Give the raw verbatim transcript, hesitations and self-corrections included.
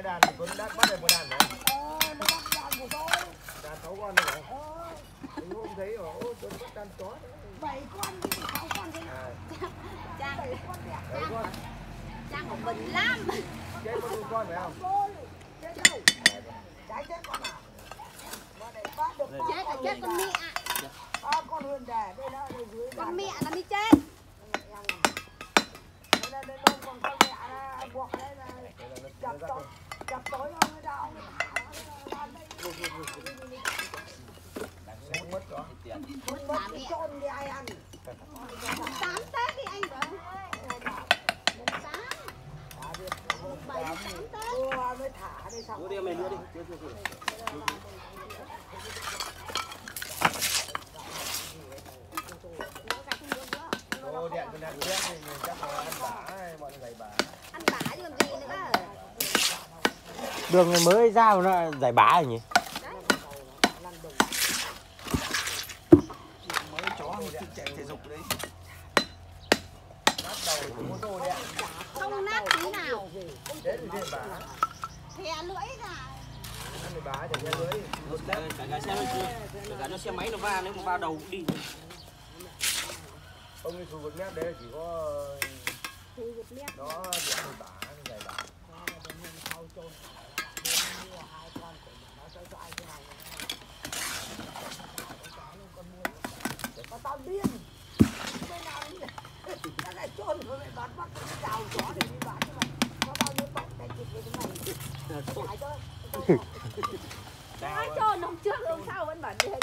đàn thì Tuấn đã bắt được một đàn này. Ờ, nó bắt đàn của tôi. Đàn sáu con rồi này. Ờ. Mình hôm thấy ở ô Tuấn bắt đàn chó. Bảy con chứ sáu con thế nào? Trang Bảy con đẹp. Bảy con. Trang của mình lắm. Chết con một con phải không? Chết đâu? Trái chết con nào? Mà để bắt được ba Chết là con chết huyền con đà. mẹ. Ba con huyền đà đây đó, đây dưới. Con mẹ nó mới chết. Đây đây đây còn con mẹ là buộc đây là chập tối chập tối ông ấy đau ông ấy thả nó đây. Không mất đó. Không mất cái trôn đi ai ăn. Tám Tết đi anh rồi. Mùng tám. Mùng bảy mùng tám Tết. Đưa mới thả đây xong. Đưa đi mày đưa đi. Ô điện con đàn chết thì chắc là ăn bả hay bọn gầy bả. Ăn bả chứ làm gì nữa. Đường này mới ra mà nó giải bá rồi nhỉ? Mấy chó tự chạy thể dục đấy. Nát đầu của mô tô điện. Không nát tí nào. Thế thì điện bả. Thè lưỡi cả. Ăn thì bả để che lưới. Cả cái xe nó chưa. Cả nó xe máy nó va, nếu mà va đầu đi. Ông ấy khu vực mép đấy chỉ có nó điện thì bả, gầy bả. Mà tao điên. Bên nào đi. Cái này trôn rồi mày bán bắt cái đào chó để đi bán nhưng mà có bao nhiêu tóc cái thịt như thế này. Phải thôi. Ai trôn hôm trước hôm sau vẫn bảo đi